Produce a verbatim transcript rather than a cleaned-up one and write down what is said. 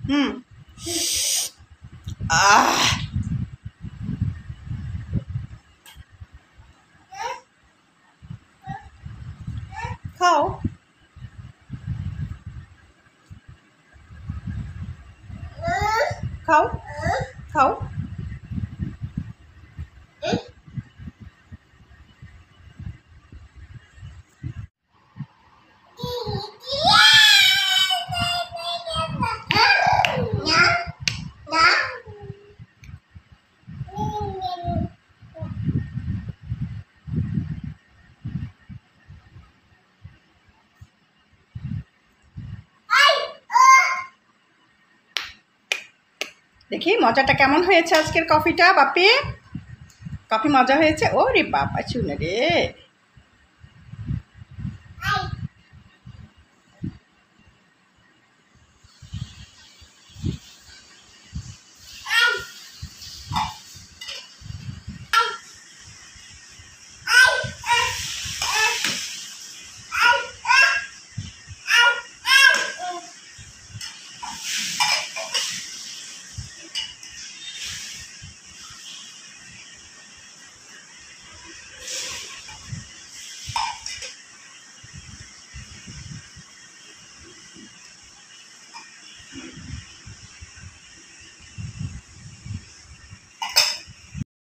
হুম। আহ খাও খাও খাও। দেখি মজাটা কেমন হয়েছে আজকের কফিটা বাপি। কফি মজা হয়েছে? ও রে বাবা শুনে রে।